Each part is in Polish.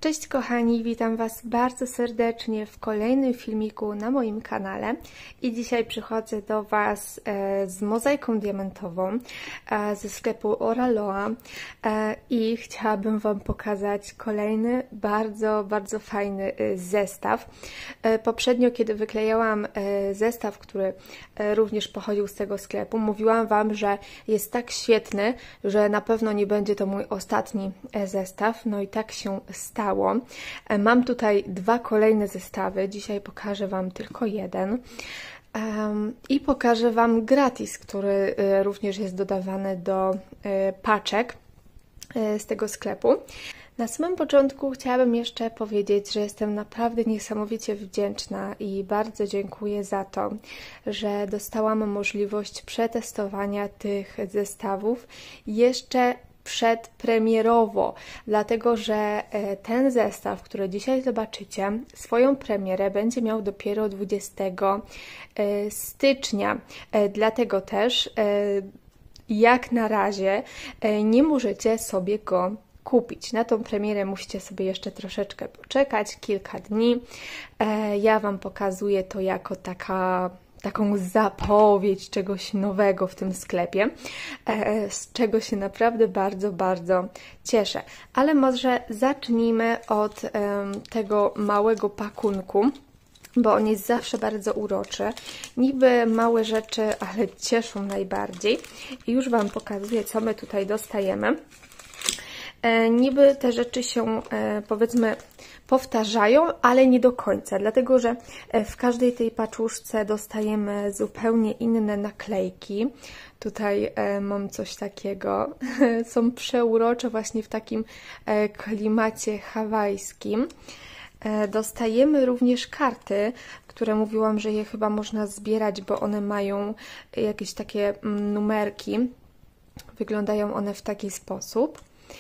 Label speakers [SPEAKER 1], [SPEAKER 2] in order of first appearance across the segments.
[SPEAKER 1] Cześć kochani, witam Was bardzo serdecznie w kolejnym filmiku na moim kanale i dzisiaj przychodzę do Was z mozaiką diamentową ze sklepu Oraloa i chciałabym Wam pokazać kolejny bardzo fajny zestaw. Poprzednio, kiedy wyklejałam zestaw, który również pochodził z tego sklepu, mówiłam Wam, że jest tak świetny, że na pewno nie będzie to mój ostatni zestaw, no i tak się stało. Mam tutaj dwa kolejne zestawy, dzisiaj pokażę Wam tylko jeden i pokażę Wam gratis, który również jest dodawany do paczek z tego sklepu. Na samym początku chciałabym jeszcze powiedzieć, że jestem naprawdę niesamowicie wdzięczna i bardzo dziękuję za to, że dostałam możliwość przetestowania tych zestawów jeszcze przedpremierowo, dlatego że ten zestaw, który dzisiaj zobaczycie, swoją premierę będzie miał dopiero 20 stycznia. Dlatego też jak na razie nie możecie sobie go kupić. Na tą premierę musicie sobie jeszcze troszeczkę poczekać, kilka dni. Ja Wam pokazuję to jako taką zapowiedź czegoś nowego w tym sklepie, z czego się naprawdę bardzo cieszę. Ale może zacznijmy od tego małego pakunku, bo on jest zawsze bardzo uroczy. Niby małe rzeczy, ale cieszą najbardziej. I już Wam pokazuję, co my tutaj dostajemy. Niby te rzeczy się, powiedzmy, powtarzają, ale nie do końca, dlatego że w każdej tej paczuszce dostajemy zupełnie inne naklejki. Tutaj mam coś takiego. Są przeurocze właśnie w takim klimacie hawajskim. Dostajemy również karty, które mówiłam, że je chyba można zbierać, bo one mają jakieś takie numerki. Wyglądają one w taki sposób.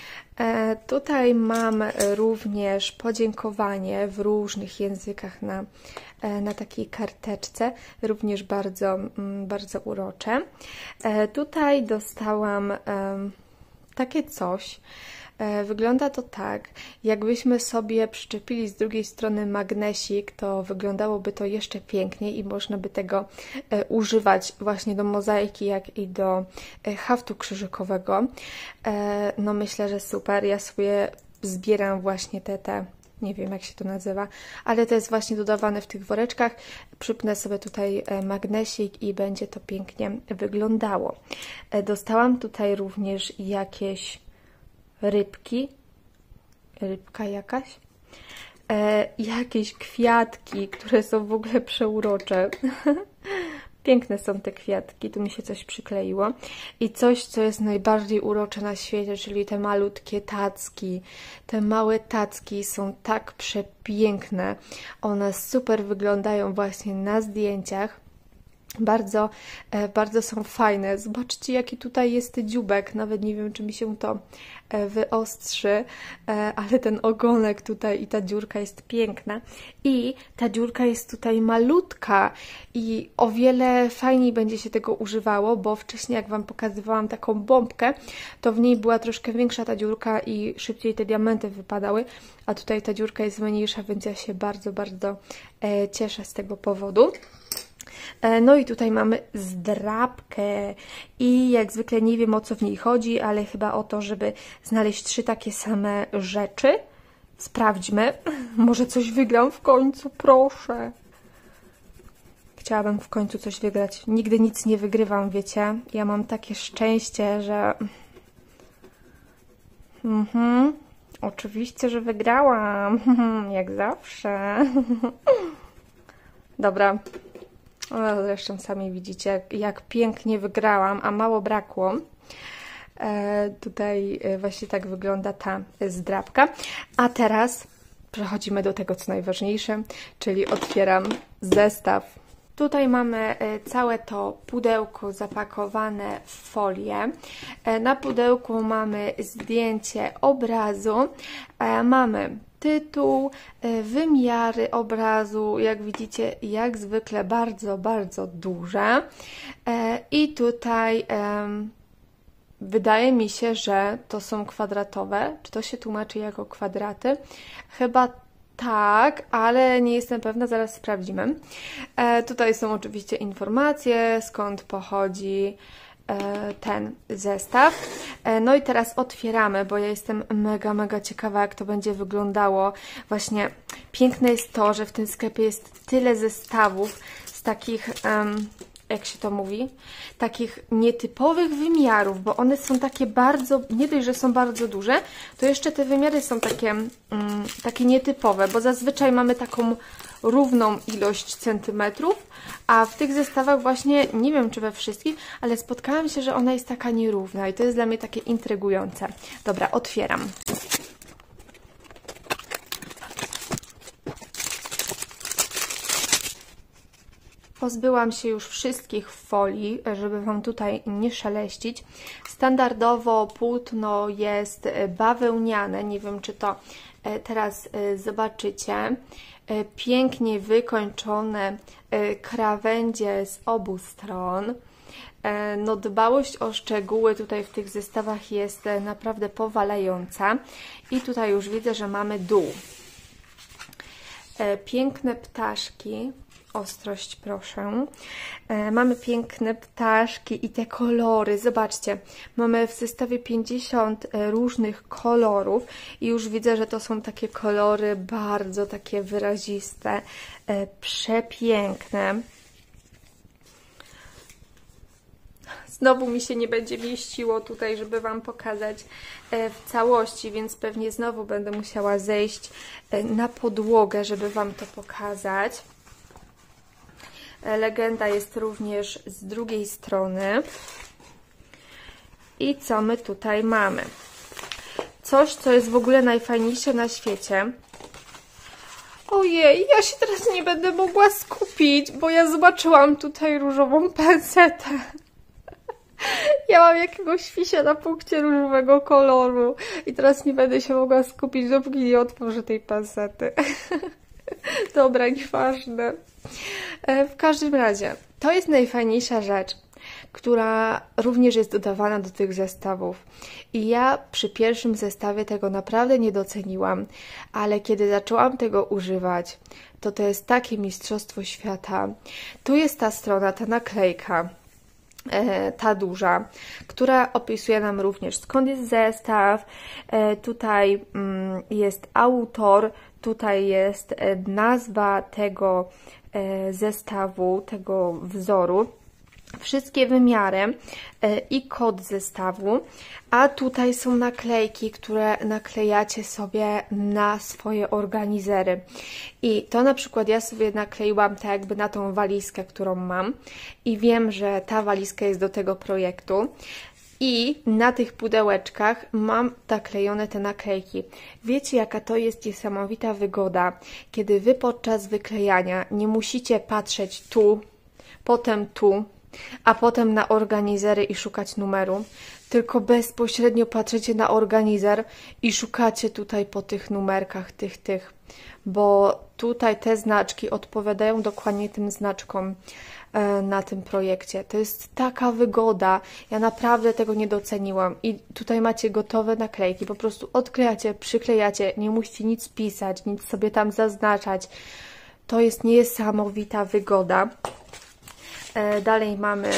[SPEAKER 1] Tutaj mam również podziękowanie w różnych językach na takiej karteczce, również bardzo urocze. Tutaj dostałam takie coś. Wygląda to tak, jakbyśmy sobie przyczepili z drugiej strony magnesik, to wyglądałoby to jeszcze piękniej i można by tego używać właśnie do mozaiki, jak i do haftu krzyżykowego. No myślę, że super. Ja sobie zbieram właśnie te nie wiem jak się to nazywa, ale to jest właśnie dodawane w tych woreczkach. Przypnę sobie tutaj magnesik i będzie to pięknie wyglądało. Dostałam tutaj również jakieś rybka jakaś, jakieś kwiatki, które są w ogóle przeurocze. Piękne są te kwiatki, tu mi się coś przykleiło. I coś, co jest najbardziej urocze na świecie, czyli te malutkie tacki. Te małe tacki są tak przepiękne. One super wyglądają właśnie na zdjęciach. Bardzo są fajne. Zobaczcie, jaki tutaj jest dzióbek. Nawet nie wiem, czy mi się to wyostrzy, ale ten ogonek tutaj i ta dziurka jest piękna. I ta dziurka jest tutaj malutka i o wiele fajniej będzie się tego używało, bo wcześniej jak Wam pokazywałam taką bombkę, to w niej była troszkę większa ta dziurka i szybciej te diamenty wypadały, a tutaj ta dziurka jest mniejsza, więc ja się bardzo cieszę z tego powodu. No i tutaj mamy zdrabkę i jak zwykle nie wiem, o co w niej chodzi, ale chyba o to, żeby znaleźć 3 takie same rzeczy. Sprawdźmy. Może coś wygram w końcu, proszę. Chciałabym w końcu coś wygrać. Nigdy nic nie wygrywam, wiecie. Ja mam takie szczęście, że... Oczywiście, że wygrałam. Jak zawsze. Dobra. No, zresztą sami widzicie, jak pięknie wygrałam, a mało brakło. Tutaj właśnie tak wygląda ta zdrabka. A teraz przechodzimy do tego, co najważniejsze, czyli otwieram zestaw. Tutaj mamy całe to pudełko zapakowane w folię. Na pudełku mamy zdjęcie obrazu. Mamy tytuł, wymiary obrazu, jak widzicie, jak zwykle bardzo duże. I tutaj wydaje mi się, że to są kwadratowe. Czy to się tłumaczy jako kwadraty? Chyba tak, ale nie jestem pewna, zaraz sprawdzimy. Tutaj są oczywiście informacje, skąd pochodzi ten zestaw. No i teraz otwieramy, bo ja jestem mega ciekawa, jak to będzie wyglądało. Właśnie piękne jest to, że w tym sklepie jest tyle zestawów z takich, jak się to mówi, takich nietypowych wymiarów, bo one są takie bardzo, nie dość, że są bardzo duże, to jeszcze te wymiary są takie nietypowe, bo zazwyczaj mamy taką równą ilość centymetrów, a w tych zestawach właśnie, nie wiem czy we wszystkich, ale spotkałam się, że ona jest taka nierówna i to jest dla mnie takie intrygujące. Dobra, otwieram. Pozbyłam się już wszystkich folii, żeby Wam tutaj nie szeleścić. Standardowo płótno jest bawełniane, nie wiem czy to teraz zobaczycie. Pięknie wykończone krawędzie z obu stron. No, dbałość o szczegóły tutaj w tych zestawach jest naprawdę powalająca. I tutaj już widzę, że mamy dół. Piękne ptaszki. Ostrość, proszę. Mamy piękne ptaszki i te kolory. Zobaczcie, mamy w zestawie 50 różnych kolorów i już widzę, że to są takie kolory bardzo takie wyraziste, przepiękne. Znowu mi się nie będzie mieściło tutaj, żeby Wam pokazać w całości, więc pewnie znowu będę musiała zejść na podłogę, żeby Wam to pokazać. Legenda jest również z drugiej strony. I co my tutaj mamy? Coś, co jest w ogóle najfajniejsze na świecie. Ojej, ja się teraz nie będę mogła skupić, bo ja zobaczyłam tutaj różową pensetę. Ja mam jakiegoś fisia na punkcie różowego koloru i teraz nie będę się mogła skupić, dopóki nie otworzę tej pensety. Dobra, nieważne. W każdym razie, to jest najfajniejsza rzecz, która również jest dodawana do tych zestawów. I ja przy pierwszym zestawie tego naprawdę nie doceniłam, ale kiedy zaczęłam tego używać, to jest takie mistrzostwo świata. Tu jest ta strona, ta naklejka, ta duża, która opisuje nam również skąd jest zestaw, tutaj jest autor, tutaj jest nazwa tego zestawu, tego wzoru, wszystkie wymiary i kod zestawu, a tutaj są naklejki, które naklejacie sobie na swoje organizery. I to na przykład ja sobie nakleiłam tak jakby na tą walizkę, którą mam i wiem, że ta walizka jest do tego projektu. I na tych pudełeczkach mam naklejone te naklejki. Wiecie, jaka to jest niesamowita wygoda, kiedy Wy podczas wyklejania nie musicie patrzeć tu, potem tu, a potem na organizery i szukać numeru, tylko bezpośrednio patrzycie na organizer i szukacie tutaj po tych numerkach, tych, bo tutaj te znaczki odpowiadają dokładnie tym znaczkom na tym projekcie. To jest taka wygoda, ja naprawdę tego nie doceniłam i tutaj macie gotowe naklejki, po prostu odklejacie, przyklejacie, nie musicie nic pisać, nic sobie tam zaznaczać. To jest niesamowita wygoda. Dalej mamy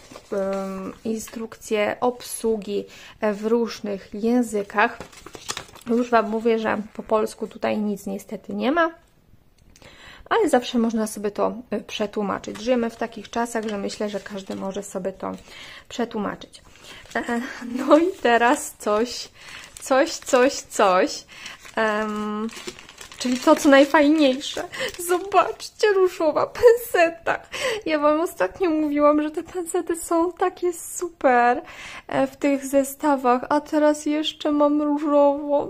[SPEAKER 1] instrukcje obsługi w różnych językach. Już Wam mówię, że po polsku tutaj nic niestety nie ma, ale zawsze można sobie to przetłumaczyć. Żyjemy w takich czasach, że myślę, że każdy może sobie to przetłumaczyć. No i teraz coś. Czyli to, co najfajniejsze. Zobaczcie, różowa penseta. Ja Wam ostatnio mówiłam, że te pensety są takie super w tych zestawach, a teraz jeszcze mam różową.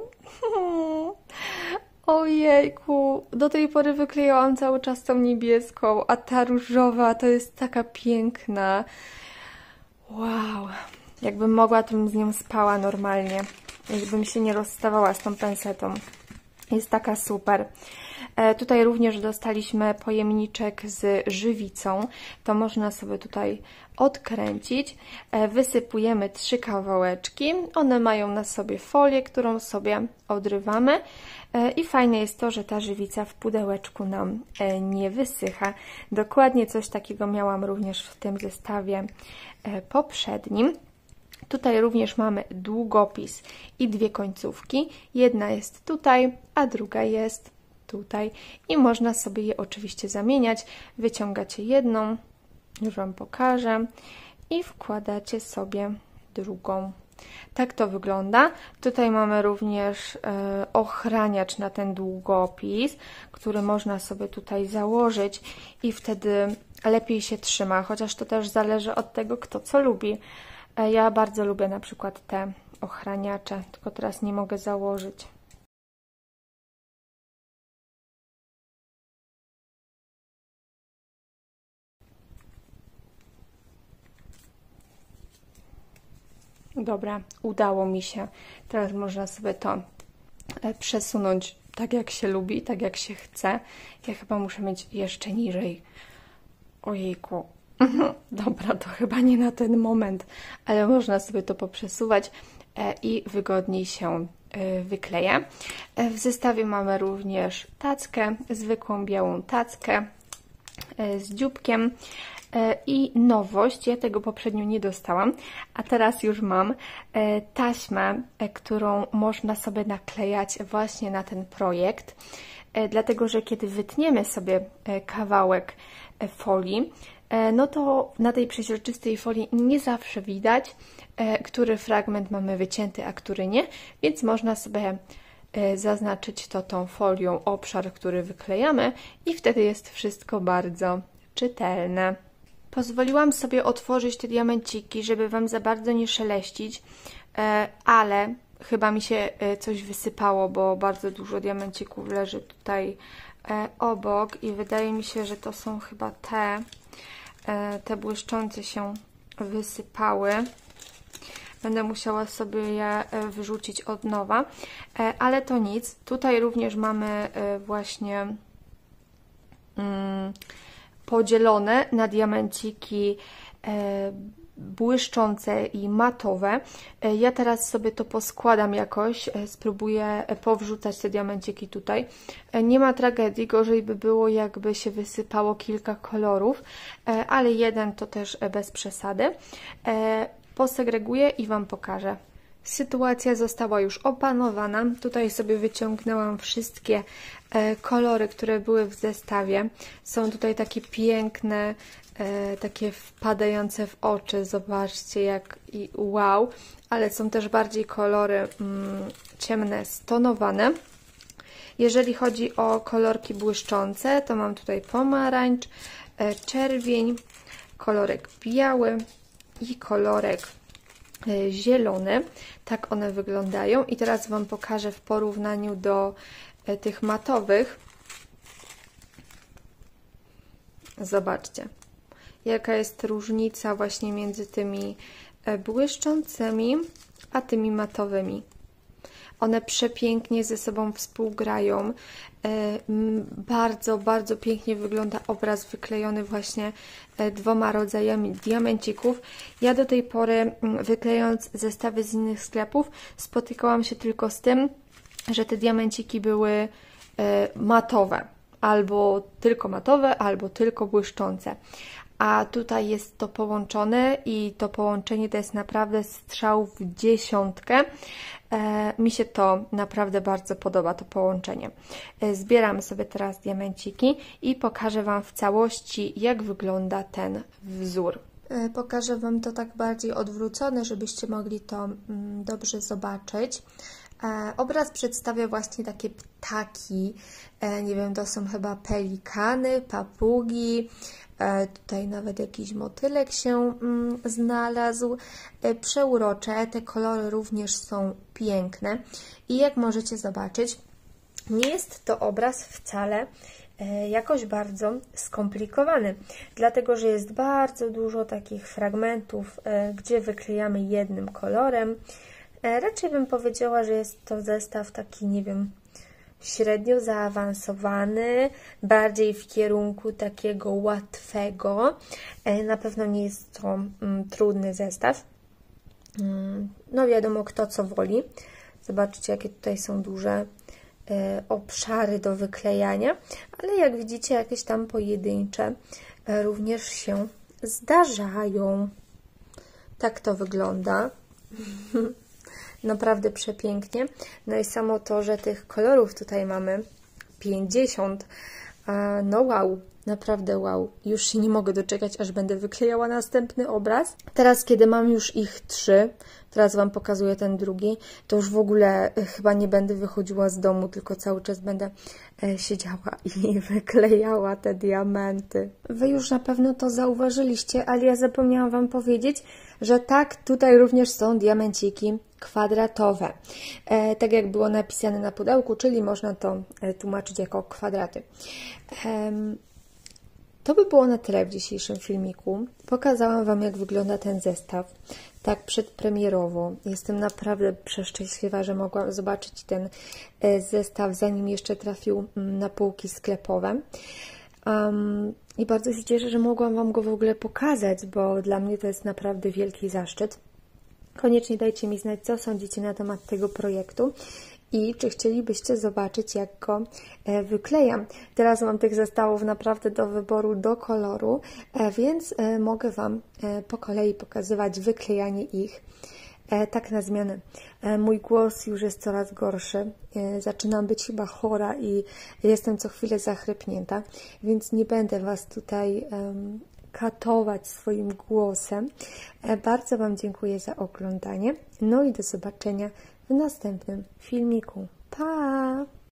[SPEAKER 1] Ojejku, do tej pory wyklejałam cały czas tą niebieską, a ta różowa to jest taka piękna. Wow, jakbym mogła, to bym z nią spała normalnie. Jakbym się nie rozstawała z tą pensetą. Jest taka super. Tutaj również dostaliśmy pojemniczek z żywicą, to można sobie tutaj odkręcić. Wysypujemy 3 kawałeczki, one mają na sobie folię, którą sobie odrywamy i fajne jest to, że ta żywica w pudełeczku nam nie wysycha. Dokładnie coś takiego miałam również w tym zestawie poprzednim. Tutaj również mamy długopis i 2 końcówki. Jedna jest tutaj, a druga jest tutaj. I można sobie je oczywiście zamieniać. Wyciągacie jedną, już Wam pokażę, i wkładacie sobie drugą. Tak to wygląda. Tutaj mamy również ochraniacz na ten długopis, który można sobie tutaj założyć i wtedy lepiej się trzyma, chociaż to też zależy od tego, kto co lubi. Ja bardzo lubię na przykład te ochraniacze, tylko teraz nie mogę założyć. Dobra, udało mi się. Teraz można sobie to przesunąć tak, jak się lubi, tak, jak się chce. Ja chyba muszę mieć jeszcze niżej. Ojejku. Dobra, to chyba nie na ten moment, ale można sobie to poprzesuwać i wygodniej się wykleja. W zestawie mamy również tackę, zwykłą białą tackę z dzióbkiem. I nowość, ja tego poprzednio nie dostałam, a teraz już mam taśmę, którą można sobie naklejać właśnie na ten projekt, dlatego że kiedy wytniemy sobie kawałek folii, no to na tej przeźroczystej folii nie zawsze widać, który fragment mamy wycięty, a który nie, więc można sobie zaznaczyć to tą folią obszar, który wyklejamy i wtedy jest wszystko bardzo czytelne. Pozwoliłam sobie otworzyć te diamenciki, żeby Wam za bardzo nie szeleścić, ale chyba mi się coś wysypało, bo bardzo dużo diamencików leży tutaj obok i wydaje mi się, że to są chyba te błyszczące się wysypały. Będę musiała sobie je wyrzucić od nowa, ale to nic. Tutaj również mamy właśnie podzielone na diamenciki błyszczące i matowe. Ja teraz sobie to poskładam jakoś, spróbuję powrzucać te diamenciki tutaj. Nie ma tragedii, gorzej by było, jakby się wysypało kilka kolorów, ale jeden to też bez przesady. Posegreguję i Wam pokażę. Sytuacja została już opanowana. Tutaj sobie wyciągnęłam wszystkie kolory, które były w zestawie. Są tutaj takie piękne, takie wpadające w oczy. Zobaczcie, jak i wow. Ale są też bardziej kolory ciemne, stonowane. Jeżeli chodzi o kolorki błyszczące, to mam tutaj pomarańcz, czerwień, kolorek biały i kolorek zielony. Tak one wyglądają i teraz Wam pokażę w porównaniu do tych matowych. Zobaczcie, jaka jest różnica właśnie między tymi błyszczącymi a tymi matowymi. One przepięknie ze sobą współgrają. Bardzo, bardzo pięknie wygląda obraz wyklejony właśnie 2 rodzajami diamencików. Ja do tej pory, wyklejając zestawy z innych sklepów, spotykałam się tylko z tym, że te diamenciki były matowe. Albo tylko matowe, albo tylko błyszczące. A tutaj jest to połączone i to połączenie to jest naprawdę strzał w dziesiątkę. Mi się to naprawdę bardzo podoba, to połączenie. Zbieram sobie teraz diamenciki i pokażę Wam w całości, jak wygląda ten wzór. Pokażę Wam to tak bardziej odwrócone, żebyście mogli to dobrze zobaczyć. Obraz przedstawia właśnie takie ptaki, nie wiem, to są chyba pelikany, papugi, tutaj nawet jakiś motylek się znalazł. Przeurocze, te kolory również są piękne i jak możecie zobaczyć, nie jest to obraz wcale jakoś bardzo skomplikowany, dlatego że jest bardzo dużo takich fragmentów, gdzie wyklejamy jednym kolorem. Raczej bym powiedziała, że jest to zestaw taki, nie wiem, średnio zaawansowany, bardziej w kierunku takiego łatwego. Na pewno nie jest to trudny zestaw. No wiadomo, kto co woli. Zobaczcie, jakie tutaj są duże obszary do wyklejania, ale jak widzicie, jakieś tam pojedyncze również się zdarzają. Tak to wygląda. Naprawdę przepięknie. No i samo to, że tych kolorów tutaj mamy 50. No wow, naprawdę wow. Już się nie mogę doczekać, aż będę wyklejała następny obraz. Teraz, kiedy mam już ich 3, teraz Wam pokazuję ten drugi, to już w ogóle chyba nie będę wychodziła z domu, tylko cały czas będę siedziała i wyklejała te diamenty. Wy już na pewno to zauważyliście, ale ja zapomniałam Wam powiedzieć, że tak, tutaj również są diamenciki kwadratowe. Tak jak było napisane na pudełku, czyli można to tłumaczyć jako kwadraty. To by było na tyle w dzisiejszym filmiku. Pokazałam Wam, jak wygląda ten zestaw. Tak przedpremierowo. Jestem naprawdę przeszczęśliwa, że mogłam zobaczyć ten zestaw, zanim jeszcze trafił na półki sklepowe. I bardzo się cieszę, że mogłam Wam go w ogóle pokazać, bo dla mnie to jest naprawdę wielki zaszczyt. Koniecznie dajcie mi znać, co sądzicie na temat tego projektu i czy chcielibyście zobaczyć, jak go wyklejam. Teraz mam tych zestawów naprawdę do wyboru, do koloru, więc mogę Wam po kolei pokazywać wyklejanie ich. Tak na zmianę. Mój głos już jest coraz gorszy. Zaczynam być chyba chora i jestem co chwilę zachrypnięta, więc nie będę Was tutaj katować swoim głosem. Bardzo Wam dziękuję za oglądanie. No i do zobaczenia w następnym filmiku. Pa!